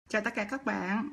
Chào tất cả các bạn.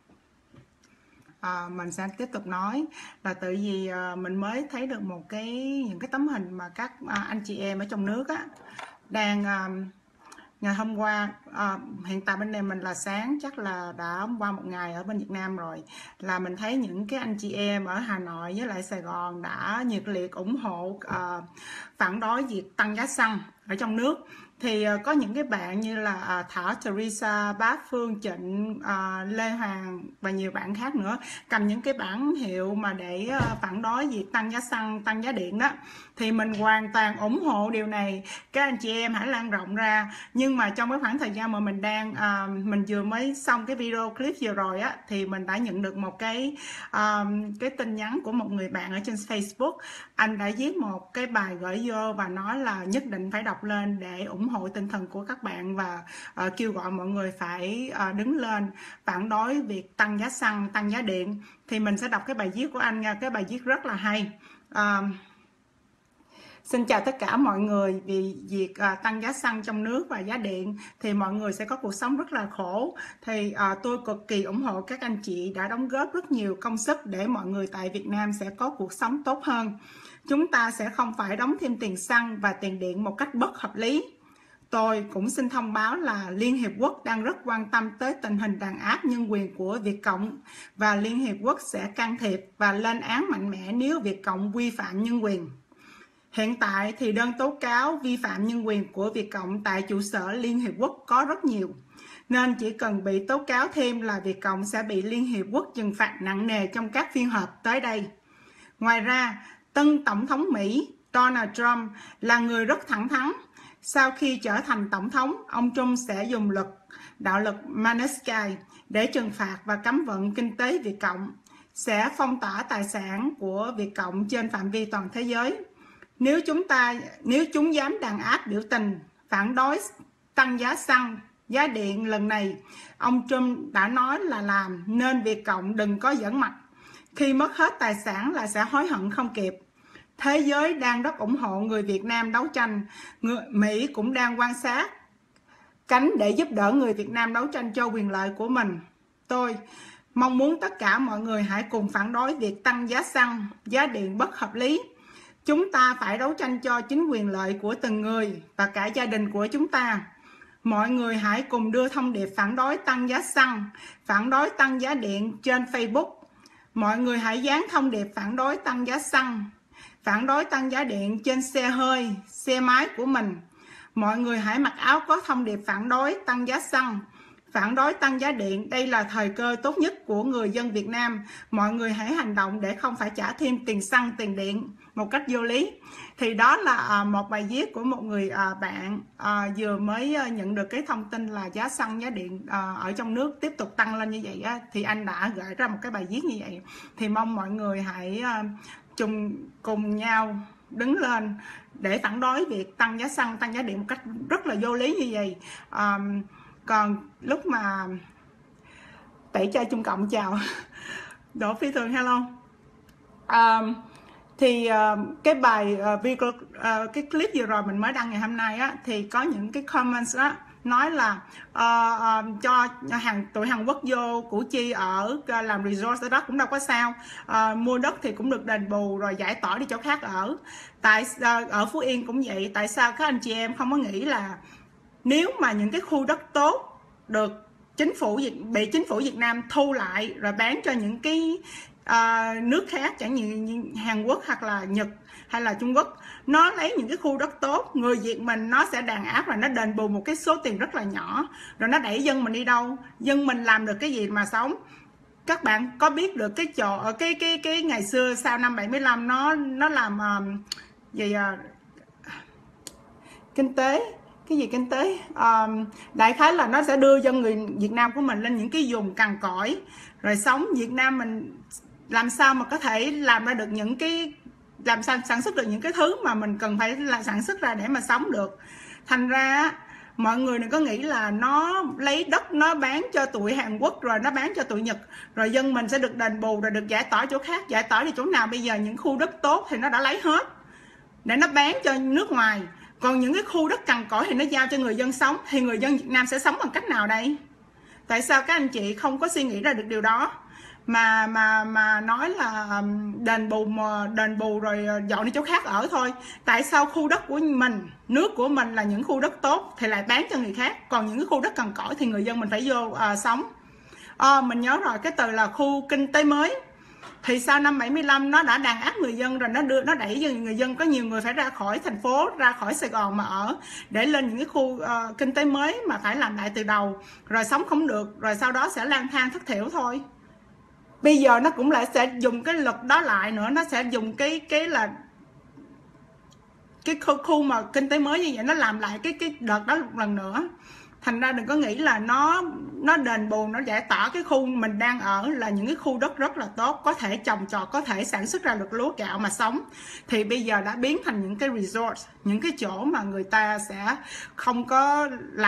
Mình sẽ tiếp tục nói là tự vì mình mới thấy được những cái tấm hình mà các anh chị em ở trong nước á đang ngày hôm qua, hiện tại bên này mình là sáng, chắc là đã qua một ngày ở bên Việt Nam rồi, là mình thấy những cái anh chị em ở Hà Nội với lại Sài Gòn đã nhiệt liệt ủng hộ phản đối việc tăng giá xăng ở trong nước. Thì có những cái bạn như là Thảo, Teresa, Bá Phương, Trịnh, Lê Hoàng và nhiều bạn khác nữa cầm những cái bảng hiệu mà để phản đối việc tăng giá xăng, tăng giá điện đó. Thì mình hoàn toàn ủng hộ điều này, các anh chị em hãy lan rộng ra. Nhưng mà trong cái khoảng thời gian mà mình vừa mới xong cái video clip vừa rồi á, thì mình đã nhận được một cái tin nhắn của một người bạn ở trên Facebook. Anh đã viết một cái bài gửi vô và nói là nhất định phải đọc lên để ủng hộ tinh thần của các bạn và kêu gọi mọi người phải đứng lên phản đối việc tăng giá xăng, tăng giá điện. Thì mình sẽ đọc cái bài viết của anh nha, cái bài viết rất là hay. Xin chào tất cả mọi người. Vì việc tăng giá xăng trong nước và giá điện thì mọi người sẽ có cuộc sống rất là khổ. Thì tôi cực kỳ ủng hộ các anh chị đã đóng góp rất nhiều công sức để mọi người tại Việt Nam sẽ có cuộc sống tốt hơn. Chúng ta sẽ không phải đóng thêm tiền xăng và tiền điện một cách bất hợp lý. Tôi cũng xin thông báo là Liên Hiệp Quốc đang rất quan tâm tới tình hình đàn áp nhân quyền của Việt Cộng và Liên Hiệp Quốc sẽ can thiệp và lên án mạnh mẽ nếu Việt Cộng vi phạm nhân quyền. Hiện tại thì đơn tố cáo vi phạm nhân quyền của Việt Cộng tại trụ sở Liên Hiệp Quốc có rất nhiều, nên chỉ cần bị tố cáo thêm là Việt Cộng sẽ bị Liên Hiệp Quốc trừng phạt nặng nề trong các phiên họp tới đây. Ngoài ra, tân Tổng thống Mỹ Donald Trump là người rất thẳng thắn. Sau khi trở thành Tổng thống, ông Trump sẽ dùng đạo luật Magnitsky để trừng phạt và cấm vận kinh tế Việt Cộng, sẽ phong tỏa tài sản của Việt Cộng trên phạm vi toàn thế giới. Nếu chúng dám đàn áp biểu tình phản đối tăng giá xăng, giá điện lần này, ông Trump đã nói là làm, nên Việt Cộng đừng có giỡn mặt. Khi mất hết tài sản là sẽ hối hận không kịp. Thế giới đang rất ủng hộ người Việt Nam đấu tranh. Mỹ cũng đang quan sát cánh để giúp đỡ người Việt Nam đấu tranh cho quyền lợi của mình. Tôi mong muốn tất cả mọi người hãy cùng phản đối việc tăng giá xăng, giá điện bất hợp lý. Chúng ta phải đấu tranh cho chính quyền lợi của từng người và cả gia đình của chúng ta. Mọi người hãy cùng đưa thông điệp phản đối tăng giá xăng, phản đối tăng giá điện trên Facebook. Mọi người hãy dán thông điệp phản đối tăng giá xăng, phản đối tăng giá điện trên xe hơi, xe máy của mình. Mọi người hãy mặc áo có thông điệp phản đối tăng giá xăng, phản đối tăng giá điện. Đây là thời cơ tốt nhất của người dân Việt Nam. Mọi người hãy hành động để không phải trả thêm tiền xăng, tiền điện một cách vô lý. Thì đó là một bài viết của một người bạn vừa mới nhận được cái thông tin là giá xăng, giá điện ở trong nước tiếp tục tăng lên như vậy á, thì anh đã gửi ra một cái bài viết như vậy. Thì mong mọi người hãy cùng nhau đứng lên để phản đối việc tăng giá xăng, tăng giá điện một cách rất là vô lý như vậy. Còn lúc mà tẩy chay Trung Cộng chào Đỗ Phi Thường hello. Thì cái bài video cái clip vừa rồi mình mới đăng ngày hôm nay á, thì có những cái comments đó nói là cho tụi Hàn Quốc vô Củ Chi ở làm resort ở đó cũng đâu có sao, mua đất thì cũng được đền bù rồi giải tỏa đi chỗ khác ở. Ở Phú Yên cũng vậy, tại sao các anh chị em không có nghĩ là nếu mà những cái khu đất tốt được bị chính phủ Việt Nam thu lại rồi bán cho những cái nước khác, chẳng như Hàn Quốc hoặc là Nhật hay là Trung Quốc, nó lấy những cái khu đất tốt, người Việt mình nó sẽ đàn áp và nó đền bù một cái số tiền rất là nhỏ, rồi nó đẩy dân mình đi đâu? Dân mình làm được cái gì mà sống? Các bạn có biết được cái chỗ ở cái ngày xưa sau năm 75 nó làm kinh tế, cái gì kinh tế, đại khái là nó sẽ đưa dân người Việt Nam của mình lên những cái vùng cằn cõi, rồi sống Việt Nam mình làm sao mà có thể làm ra được làm sao sản xuất được những cái thứ mà mình cần phải là sản xuất ra để mà sống được. Thành ra mọi người đừng có nghĩ là nó lấy đất nó bán cho tụi Hàn Quốc rồi nó bán cho tụi Nhật rồi dân mình sẽ được đền bù rồi được giải tỏa chỗ khác. Giải tỏa đi chỗ nào? Bây giờ những khu đất tốt thì nó đã lấy hết để nó bán cho nước ngoài, còn những cái khu đất cằn cỗi thì nó giao cho người dân sống. Thì người dân Việt Nam sẽ sống bằng cách nào đây? Tại sao các anh chị không có suy nghĩ ra được điều đó mà nói là đền bù rồi dọn đi chỗ khác ở thôi? Tại sao khu đất của mình, nước của mình là những khu đất tốt thì lại bán cho người khác, còn những cái khu đất cằn cỗi thì người dân mình phải vô sống? Mình nhớ rồi, cái từ là khu kinh tế mới. Thì sau năm 75 nó đã đàn áp người dân rồi, nó đẩy người dân, có nhiều người phải ra khỏi thành phố, ra khỏi Sài Gòn mà ở, để lên những cái khu kinh tế mới mà phải làm lại từ đầu, rồi sống không được, rồi sau đó sẽ lang thang thất thiểu thôi. Bây giờ nó cũng lại sẽ dùng cái luật đó lại nữa, nó sẽ dùng cái là cái khu mà kinh tế mới như vậy, nó làm lại cái đợt đó một lần nữa. Thành ra đừng có nghĩ là nó đền bù, nó giải tỏa cái khu mình đang ở là những cái khu đất rất là tốt, có thể trồng trọt, có thể sản xuất ra được lúa gạo mà sống. Thì bây giờ đã biến thành những cái resort, những cái chỗ mà người ta sẽ không có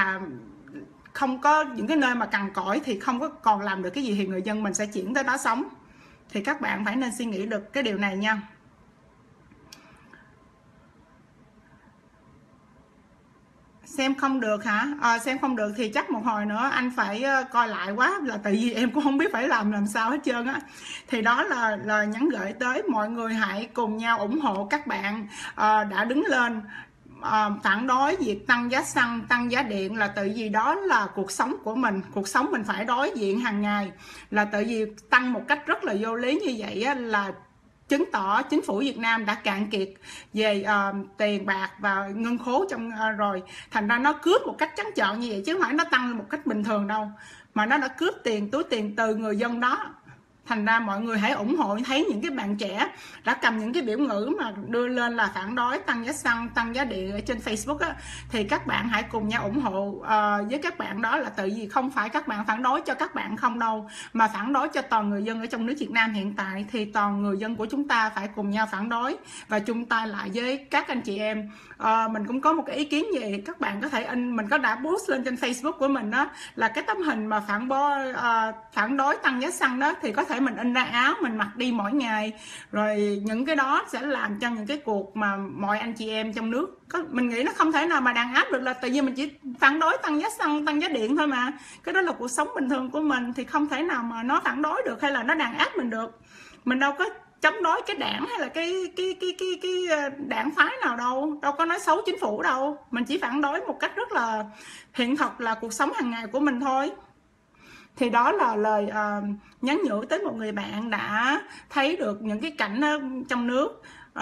những cái nơi mà cằn cỗi, thì không có còn làm được cái gì, thì người dân mình sẽ chuyển tới đó sống. Thì các bạn phải nên suy nghĩ được cái điều này nha. Xem không được hả? Xem không được thì chắc một hồi nữa anh phải coi lại quá, là tại vì em cũng không biết phải làm sao hết trơn á. Thì đó là nhắn gửi tới mọi người, hãy cùng nhau ủng hộ các bạn đã đứng lên phản đối việc tăng giá xăng, tăng giá điện, là tại vì đó là cuộc sống của mình, cuộc sống mình phải đối diện hàng ngày. Là tại vì tăng một cách rất là vô lý như vậy á, là chứng tỏ chính phủ Việt Nam đã cạn kiệt về tiền bạc và ngân khố rồi. Thành ra nó cướp một cách trắng trợn như vậy, chứ không phải nó tăng một cách bình thường đâu, mà nó đã cướp túi tiền từ người dân đó. Thành ra mọi người hãy ủng hộ. Thấy những cái bạn trẻ đã cầm những cái biểu ngữ mà đưa lên là phản đối tăng giá xăng, tăng giá điện ở trên Facebook á, thì các bạn hãy cùng nhau ủng hộ với các bạn đó. Là tự vì không phải các bạn phản đối cho các bạn không đâu, mà phản đối cho toàn người dân ở trong nước Việt Nam hiện tại. Thì toàn người dân của chúng ta phải cùng nhau phản đối và chung tay lại với các anh chị em. Mình cũng có một cái ý kiến gì, các bạn có thể mình có đã post lên trên Facebook của mình đó, là cái tấm hình mà phản đối tăng giá xăng đó, thì có thể mình in ra áo mình mặc đi mỗi ngày. Rồi những cái đó sẽ làm cho những cái cuộc mà mọi anh chị em trong nước mình nghĩ nó không thể nào mà đàn áp được, là tự nhiên mình chỉ phản đối tăng giá xăng, tăng giá điện thôi mà. Cái đó là cuộc sống bình thường của mình, thì không thể nào mà nó phản đối được hay là nó đàn áp mình được. Mình đâu có chống đối cái đảng hay là cái đảng phái nào đâu có nói xấu chính phủ đâu. Mình chỉ phản đối một cách rất là hiện thực, là cuộc sống hàng ngày của mình thôi. Thì đó là lời nhắn nhủ tới một người bạn đã thấy được những cái cảnh trong nước,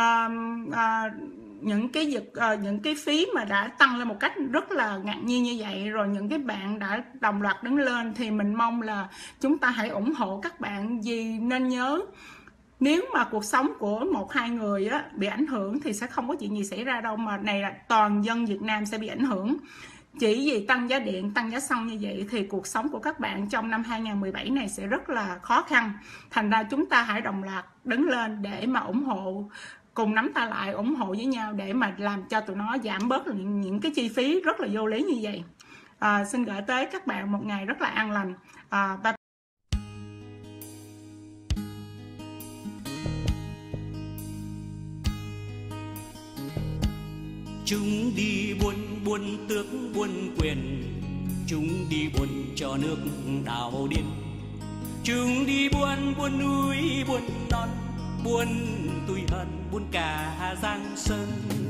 những cái phí mà đã tăng lên một cách rất là ngạc nhiên như vậy, rồi những cái bạn đã đồng loạt đứng lên. Thì mình mong là chúng ta hãy ủng hộ các bạn. Vì nên nhớ, nếu mà cuộc sống của 1-2 người bị ảnh hưởng thì sẽ không có chuyện gì xảy ra đâu, mà này là toàn dân Việt Nam sẽ bị ảnh hưởng. Chỉ vì tăng giá điện, tăng giá xăng như vậy thì cuộc sống của các bạn trong năm 2017 này sẽ rất là khó khăn. Thành ra chúng ta hãy đồng loạt đứng lên để mà ủng hộ, cùng nắm tay lại ủng hộ với nhau để mà làm cho tụi nó giảm bớt những cái chi phí rất là vô lý như vậy. Xin gửi tới các bạn một ngày rất là an lành. Bye. Chúng đi buôn tước buôn quyền, chúng đi buôn cho nước đảo điên. Chúng đi buôn núi buôn non, buôn tủi hận, buôn cả Giang Sơn.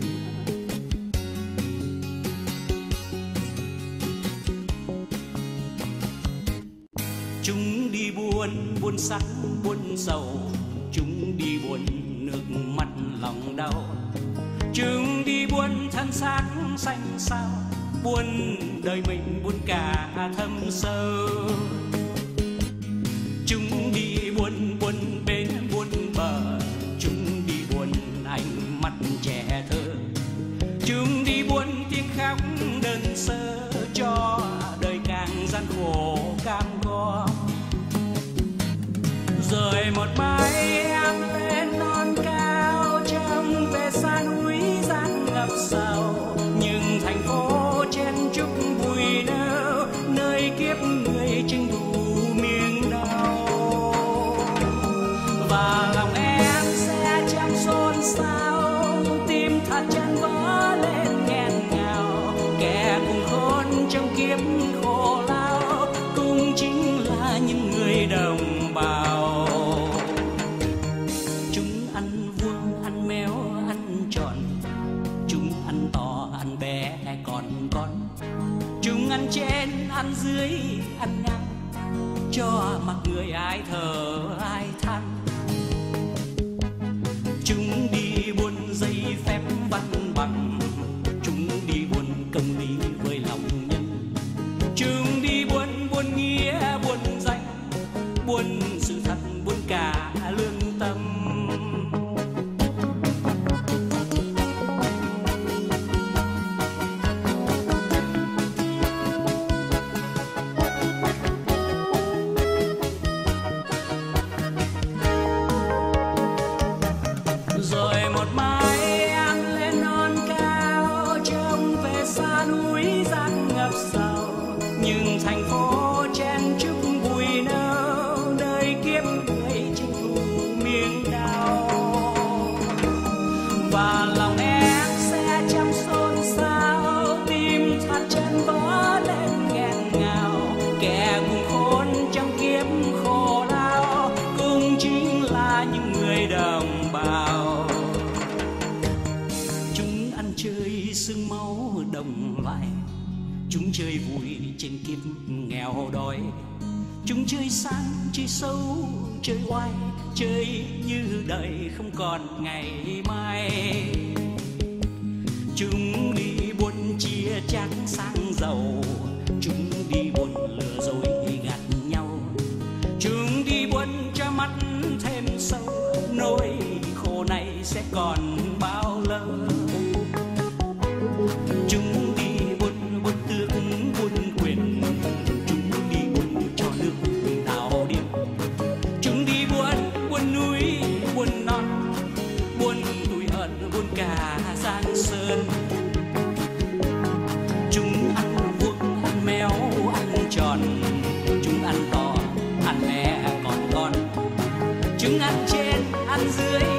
Chúng đi buôn sắc buôn giàu, chúng đi buôn nước mắt lòng đau. Chúng đi buôn thân xác xanh xao, buôn đời mình buôn cả thâm sâu. Chúng đi buôn bên buôn bờ, chúng đi buôn ánh mắt trẻ thơ. Chúng đi buôn tiếng khóc đơn sơ, cho đời càng gian khổ cam go. Rồi một mai em lên non cao, trong về xa núi gian ngập sầu. Nhưng thành phố chen chúc bụi nâu, nơi kiếp người chinh cho mặc người ai thở ai than. Chúng đi buôn giấy phép văn bằng, chúng đi buôn công lý với lòng nhân. Chúng đi buôn buôn nghĩa buôn danh, buôn sự thật buôn cả lương tâm. Rồi một mai ăn lên non cao, trông về xa núi rác ngập sầu. Nhưng thành phố chen chúc bụi nâu, nơi kiếp người tranh thủ miếng đau. Và lòng em sẽ chẳng xôn xao, tim thắt chân vỡ lên nghẹn ngào. Kẻ cùng khốn trong kiếp khổ đau cũng chính là những người đồng bào. Chúng ăn chơi sương máu đồng loại, chúng chơi vui trên kiếp nghèo đói. Chúng chơi sang chơi xấu chơi oai, chơi như đời không còn ngày mai. Chúng đi buôn chia chác sang giàu, chúng đi buôn lừa dối gạt nhau. Chúng đi buôn cho mắt thêm sâu, nỗi khổ này sẽ còn bao lâu. Chúng đi buôn buôn tước buôn quyền, chúng đi buôn cho nước đào điên. Chúng đi buôn buôn núi buôn non, buôn tuổi ẩn buôn cả giang sơn. Chúng ăn vuông ăn méo ăn tròn, chúng ăn to ăn mẹ còn con. Chúng ăn trên ăn dưới